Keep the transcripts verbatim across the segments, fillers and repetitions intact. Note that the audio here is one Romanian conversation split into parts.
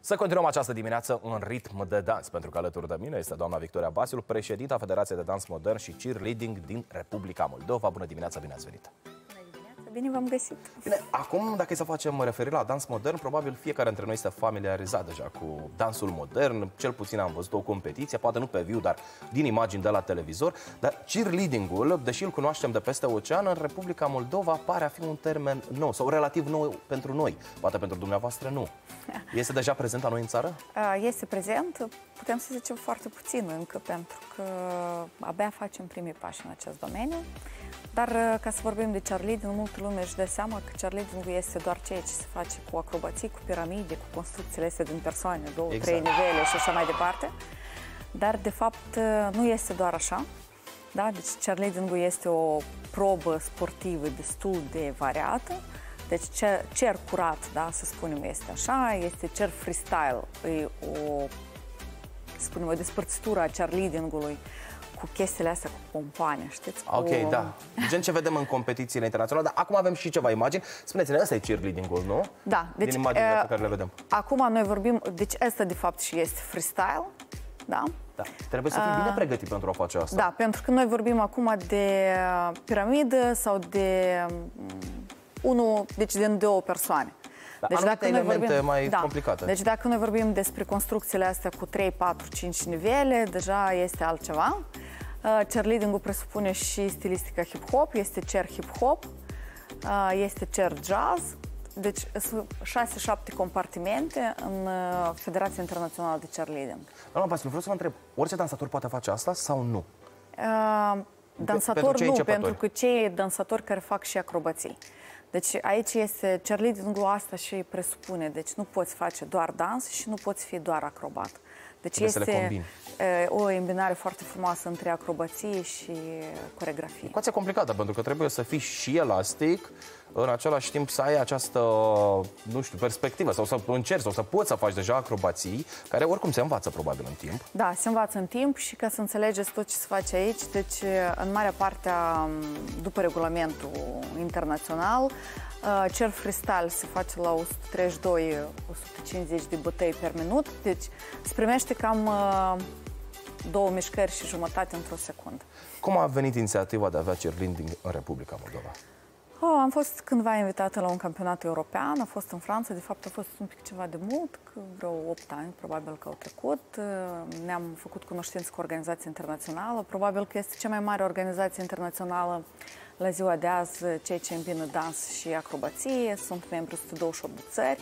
Să continuăm această dimineață în ritm de dans, pentru că alături de mine este doamna Victoria Basiul, președinta Federației de Dans Modern și Cheerleading din Republica Moldova. Bună dimineața, bine ați venit! Bine v-am găsit! Bine, acum, dacă e să facem referire la dans modern, probabil fiecare dintre noi este familiarizat deja cu dansul modern. Cel puțin am văzut o competiție, poate nu pe viu, dar din imagini de la televizor. Dar cheerleading-ul, deși îl cunoaștem de peste ocean, în Republica Moldova pare a fi un termen nou sau relativ nou pentru noi. Poate pentru dumneavoastră nu. Este deja prezent la noi în țară? Este prezent, putem să zicem foarte puțin încă, pentru că abia facem primii pași în acest domeniu. Dar ca să vorbim de cheerleading, multă lume își dă seama că cheerleading este doar ceea ce se face cu acrobații, cu piramide, cu construcțiile astea din persoane, două, exact. trei nivele și așa mai departe. Dar, de fapt, nu este doar așa. Da? Deci, cheerleading-ul este o probă sportivă destul de variată. Deci, cer curat, da, să spunem, este așa, este cer freestyle, e o, să spunem, o despărțitură a cheerleading-ului cu chestiile astea, cu pompoane, știți? Cu... Ok, da. Gen ce vedem în competițiile internaționale, dar acum avem și ceva imagini. Spuneți-ne, ăsta e cheerleading-ul, nu? Da. Deci, din imaginile uh, pe care le vedem. Acum noi vorbim, deci ăsta de fapt și este freestyle, da? Da. Trebuie să fim uh, bine pregătit pentru a face asta. Da, pentru că noi vorbim acum de piramidă sau de unul, deci din două persoane. Da, deci anumite dacă elemente vorbim, mai da, complicate. Deci dacă noi vorbim despre construcțiile astea cu trei, patru, cinci nivele, deja este altceva. Uh, cheerleading-ul presupune și stilistica hip-hop, este cer hip-hop, uh, este cer jazz, deci sunt șase șapte compartimente în uh, Federația Internațională de Cheerleading. Doamna Basiul, vreau să vă întreb, orice dansator poate face asta sau nu? Uh, dansator nu, pentru că cei dansatori care fac și acrobații. Deci aici este cheerleading-ul asta și presupune, deci nu poți face doar dans și nu poți fi doar acrobat. Deci trebuie este o îmbinare foarte frumoasă între acrobație și coreografie. Ecuația complicată, pentru că trebuie să fii și elastic, în același timp să ai această, nu știu, perspectivă, sau să încerci, sau să poți să faci deja acrobații, care oricum se învață probabil în timp. Da, se învață în timp și ca să înțelegeți tot ce se face aici, deci în marea parte, după regulamentul internațional, cer freestyle se face la o sută treizeci și doi - o sută cincizeci de bătăi per minut, deci se primește cam două mișcări și jumătate într-o secundă. Cum a venit inițiativa de a avea cheerleading în Republica Moldova? Oh, am fost cândva invitată la un campionat european, a fost în Franța, de fapt a fost un pic ceva de mult, vreo opt ani, probabil că au trecut. Ne-am făcut cunoștință cu organizația internațională, probabil că este cea mai mare organizație internațională la ziua de azi, cei ce îmbină dans și acrobație, sunt membri o sută douăzeci și opt de țări.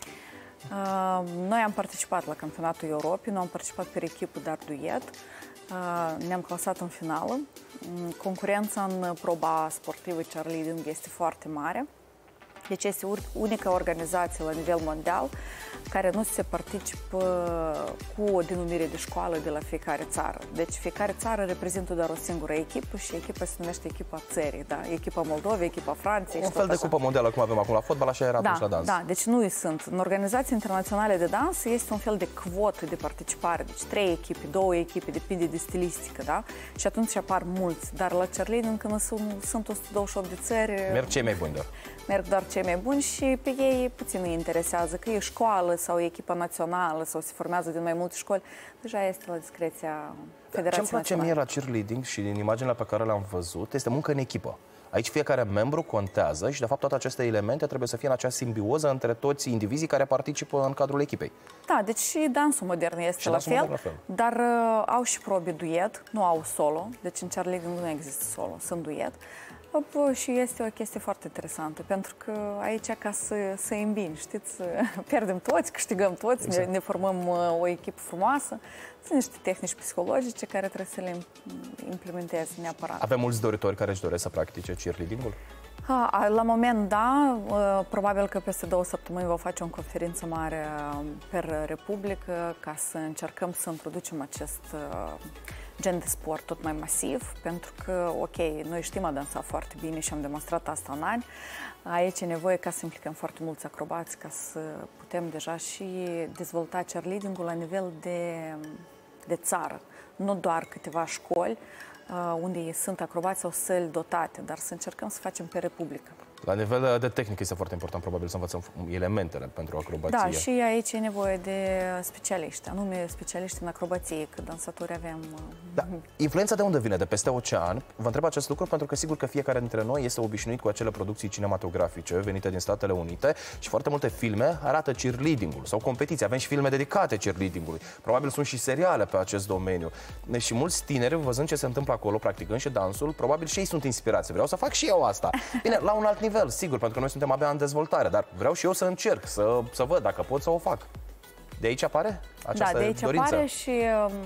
Noi am participat la campionatul Europei, nu am participat pe echipă, dar duet. Ne-am clasat în finală. Concurența în proba sportivă cheerleading este foarte mare. Deci este unica organizație la nivel mondial care nu se participă cu o denumire de școală de la fiecare țară. Deci fiecare țară reprezintă doar o singură echipă și echipa se numește echipa țării. Da? Echipa Moldovei, echipa Franței. Un fel de cupă mondială, cum avem acum la fotbal, așa era da, atunci la dans. Da, deci nu sunt. În organizații internaționale de dans este un fel de quotă de participare. Deci trei echipe, două echipe, depinde de stilistică, da? Și atunci apar mulți. Dar la cheerleading, când sunt, sunt o sută douăzeci și opt de țări... Merg cei mai buni doar. Merg doar cei mai buni și pe ei puțin îi interesează că e școală sau e echipa națională sau se formează din mai multe școli. Deja este la discreția Federației Ce-mi place mie la cheerleading și din imaginile pe care le-am văzut este muncă în echipă. Aici fiecare membru contează și, de fapt, toate aceste elemente trebuie să fie în acea simbioză între toți indivizii care participă în cadrul echipei. Da, deci și dansul modern este la fel, la fel, dar uh, au și probe duet, nu au solo, deci în cheerleading nu există solo, sunt duet. Și este o chestie foarte interesantă, pentru că aici, ca să, să îmbini, știți, pierdem toți, câștigăm toți, exact. ne, ne formăm o echipă frumoasă. Sunt niște tehnici psihologice care trebuie să le implementeze neapărat. Avem mulți doritori care își doresc să practice cheerleading-ul? La moment, da. Probabil că peste două săptămâni vom face o conferință mare per Republică ca să încercăm să introducem acest gen de sport tot mai masiv, pentru că, ok, noi știm a dansa foarte bine și am demonstrat asta în ani. Aici e nevoie ca să implicăm foarte mulți acrobați, ca să putem deja și dezvolta cheerleading-ul la nivel de, de țară. Nu doar câteva școli unde sunt acrobați sau săli dotate, dar să încercăm să facem pe Republică. La nivel de tehnic este foarte important, probabil, să învățăm elementele pentru acrobație. Da, și aici e nevoie de specialiști, anume specialiști în acrobație, că dansatori avem... Da. Influența de unde vine? De peste ocean? Vă întreb acest lucru pentru că sigur că fiecare dintre noi este obișnuit cu acele producții cinematografice venite din Statele Unite și foarte multe filme arată cheerleading-ul sau competiții. Avem și filme dedicate cheerleading-ului. Probabil sunt și seriale pe acest domeniu. Și mulți tineri, văzând ce se întâmplă acolo, practicând și dansul, probabil și ei sunt inspirați. Vreau să fac și eu asta. Bine, la un alt nivel, sigur, pentru că noi suntem abia în dezvoltare, dar vreau și eu să încerc, să, să văd dacă pot să o fac. De aici apare această Da, de aici dorință? apare și,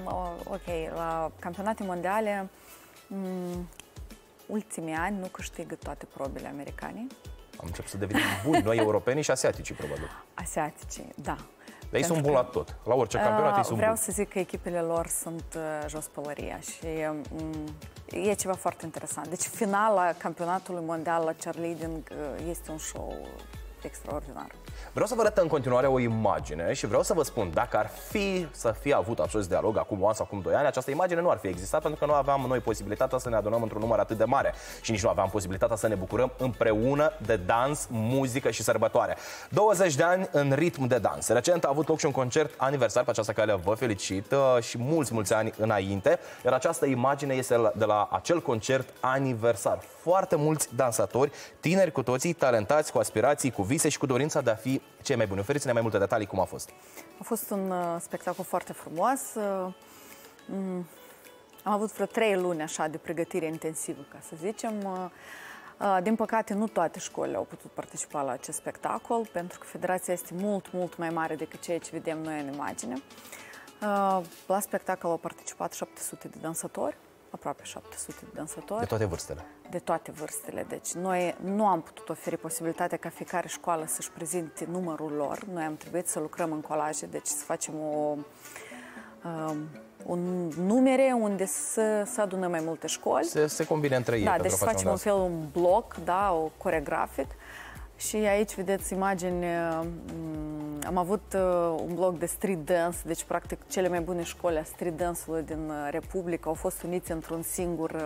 ok, la campionate mondiale, um, ultimii ani nu câștigă toate probele americane. Am început să devenim buni, noi europenii și asiaticii, probabil. Asiaticii, da. Dar ei sunt buni la tot. La orice campionat ei sunt Vreau buni. să zic că echipele lor sunt uh, jos pălăria și um, e ceva foarte interesant. Deci finala campionatului mondial la cheerleading uh, este un show extraordinar. Vreau să vă arăt în continuare o imagine și vreau să vă spun, dacă ar fi să fie avut acest dialog acum o an sau acum doi ani, această imagine nu ar fi existat pentru că nu aveam noi posibilitatea să ne adunăm într-un număr atât de mare și nici nu aveam posibilitatea să ne bucurăm împreună de dans, muzică și sărbătoare. douăzeci de ani în ritm de dans. Recent a avut loc și un concert aniversar, pe această cale vă felicit, și mulți, mulți ani înainte, iar această imagine este de la acel concert aniversar. Foarte mulți dansatori, tineri cu toții, talentați, cu aspirații, cu vise și cu dorința de a fi cei mai buni. Oferiți-ne mai multe detalii cum a fost. A fost un uh, spectacol foarte frumos. Uh, um, am avut vreo trei luni așa de pregătire intensivă, ca să zicem. Uh, uh, din păcate, nu toate școlile au putut participa la acest spectacol, pentru că federația este mult, mult mai mare decât ceea ce vedem noi în imagine. Uh, la spectacol au participat șapte sute de dansatori, aproape șapte sute de dansatori. De toate vârstele. De toate vârstele. Deci noi nu am putut oferi posibilitatea ca fiecare școală să-și prezinte numărul lor. Noi am trebuit să lucrăm în colaje, deci să facem o, um, un numere unde să, să adunăm mai multe școli. Se, se combine între ei. Da, deci să facem un fel, un bloc, da, o coregrafic. Și aici vedeți imagini, am avut un bloc de street dance, deci practic cele mai bune școli a street dance-ului din Republică au fost uniți într-un singur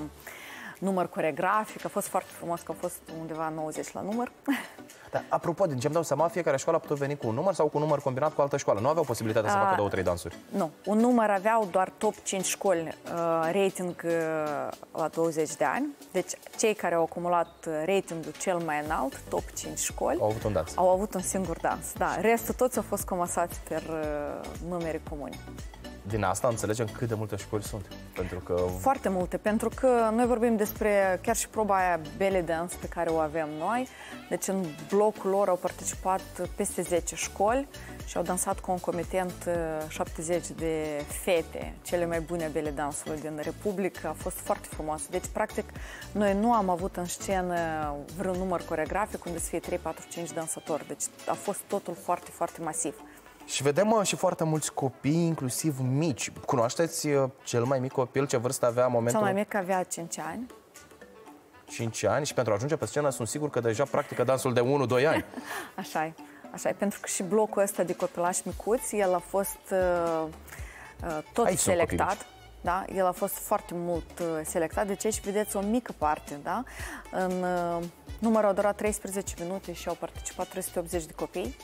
număr coregrafic, a fost foarte frumos că au fost undeva nouăzeci la număr. Da, apropo, din ce îmi dau seama, fiecare școală a putut veni cu un număr sau cu un număr combinat cu altă școală. Nu aveau posibilitatea să facă două, trei dansuri. Nu, un număr aveau doar top cinci școli, uh, rating uh, la douăzeci de ani. Deci cei care au acumulat ratingul cel mai înalt, top cinci școli, au avut un dans. Au avut un singur dans. Da, restul toți au fost comasați pe uh, numere comune. Din asta înțelegem cât de multe școli sunt. Pentru că... Foarte multe, pentru că noi vorbim despre chiar și proba aia belly dance pe care o avem noi. Deci în blocul lor au participat peste zece școli și au dansat concomitent șaptezeci de fete, cele mai bune belly dance-uri din Republică. A fost foarte frumos. Deci, practic, noi nu am avut în scenă vreun număr coregrafic unde să fie trei, patru, cinci dansatori. Deci a fost totul foarte, foarte masiv. Și vedem uh, și foarte mulți copii, inclusiv mici. Cunoașteți uh, cel mai mic copil? Ce vârstă avea în momentul? Cel mai mic avea cinci ani. cinci ani și pentru a ajunge pe scenă sunt sigur că deja practică dansul de unu doi ani. Așa e. Așa e. Pentru că și blocul ăsta de copilași micuți, el a fost uh, uh, tot aici selectat. Da? El a fost foarte mult uh, selectat. Deci aici vedeți o mică parte. Da? În uh, numărul a durat treisprezece minute și au participat trei sute optzeci de copii.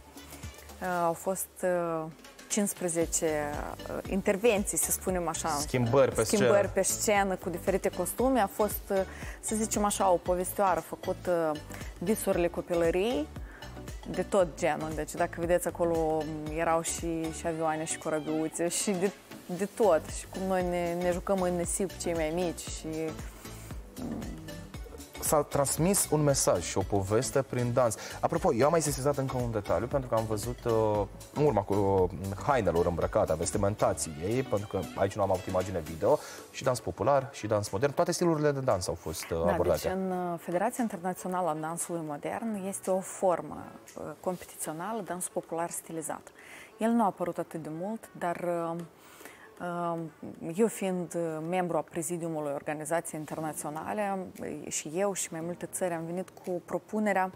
Uh, au fost uh, cincisprezece uh, intervenții, să spunem așa. Schimbări pe Schimbări scenă. pe scenă cu diferite costume. A fost, uh, să zicem așa, o povestioară făcută uh, visurile copilăriei de tot genul. Deci dacă vedeți acolo erau și, și avioane și corăbiuțe și de, de tot. Și cum noi ne, ne jucăm în nisip cei mai mici și... Um, S-a transmis un mesaj și o poveste prin dans. Apropo, eu am mai sesizat încă un detaliu, pentru că am văzut uh, în urma cu uh, hainelor îmbrăcate, vestimentații ei, pentru că aici nu am avut imagine video, și dans popular, și dans modern. Toate stilurile de dans au fost uh, da, abordate. Deci în Federația Internațională a Dansului Modern este o formă uh, competițională, dans popular stilizat. El nu a apărut atât de mult, dar... Uh, Eu fiind membru a prezidiumului organizației internaționale și eu și mai multe țări am venit cu propunerea.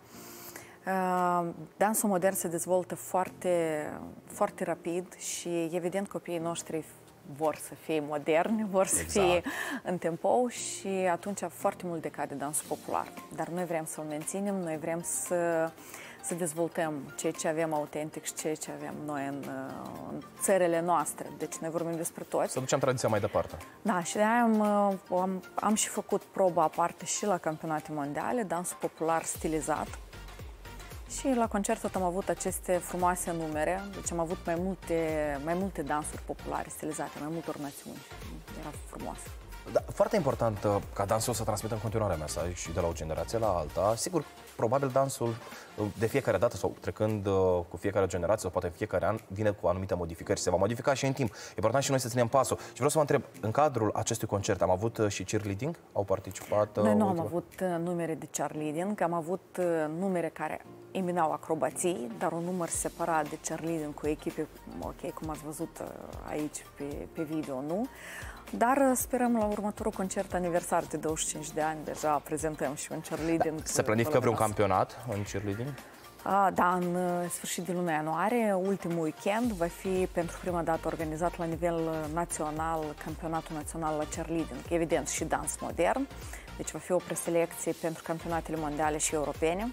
Dansul modern se dezvoltă foarte, foarte rapid și evident copiii noștri vor să fie moderni, vor să Exact. fie în tempo și atunci foarte mult decade dansul popular. Dar noi vrem să-l menținem, noi vrem să, să dezvoltăm ceea ce avem autentic și ceea ce avem noi în, în țările noastre. Deci noi vorbim despre toți. Să ducem tradiția mai departe. Da, și de-aia am, am, am și făcut proba aparte și la campionate mondiale, dansul popular stilizat. Și la concert tot am avut aceste frumoase numere, deci am avut mai multe, mai multe dansuri populare stilizate, mai multor națiuni. Era frumos. Da, foarte important uh, ca dansul să transmită în continuare mesaj și de la o generație la alta. Sigur, probabil dansul uh, de fiecare dată sau trecând uh, cu fiecare generație sau poate în fiecare an vine cu anumite modificări și se va modifica și în timp. E important și noi să ținem pasul. Și vreau să vă întreb, în cadrul acestui concert am avut uh, și cheerleading? Au participat? Uh, Noi nu am ultima... avut uh, numere de cheerleading, am avut uh, numere care eminau acrobații, dar un număr separat de cheerleading cu echipe, ok, cum ați văzut uh, aici pe, pe video, nu? Dar sperăm la următorul concert aniversar de douăzeci și cinci de ani, deja prezentăm și un cheerleading. Da, se planifică vreun campionat în cheerleading? Da, în sfârșit de luna ianuarie, ultimul weekend, va fi pentru prima dată organizat la nivel național campionatul național la cheerleading, evident și dans modern, deci va fi o preselecție pentru campionatele mondiale și europene.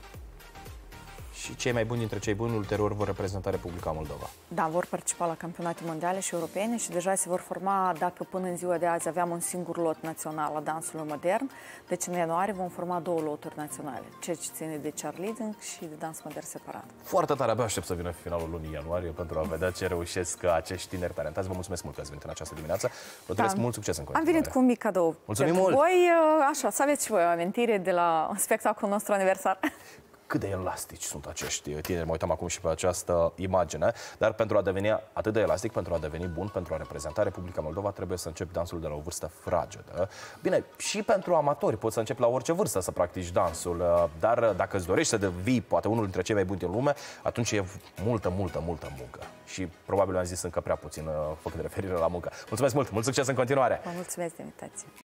Și cei mai buni dintre cei buni ulterior vor reprezenta Republica Moldova. Da, vor participa la campionate mondiale și europene și deja se vor forma, dacă până în ziua de azi aveam un singur lot național la dansul modern, deci în ianuarie vom forma două loturi naționale, ceea ce ține de cheerleading și de dans modern separat. Foarte tare, abia aștept să vină finalul lunii ianuarie pentru a vedea ce reușesc acești tineri talentați. Vă mulțumesc mult că ați venit în această dimineață. Vă doresc da. mult succes în continuare. Am venit cu un mic cadou. Mulțumim mult! Voi, așa, să aveți și voi o amintire de la spectacolul nostru aniversar. Cât de elastici sunt acești tineri, mă uitam acum și pe această imagine, dar pentru a deveni atât de elastic, pentru a deveni bun, pentru a reprezenta Republica Moldova, trebuie să începi dansul de la o vârstă fragedă. Bine, și pentru amatori, poți să începi la orice vârstă să practici dansul, dar dacă îți dorești să devii poate unul dintre cei mai buni din lume, atunci e multă, multă, multă muncă. Și probabil am zis încă prea puțin făcând referire la muncă. Mulțumesc mult, mult succes în continuare! Vă mulțumesc de invitație!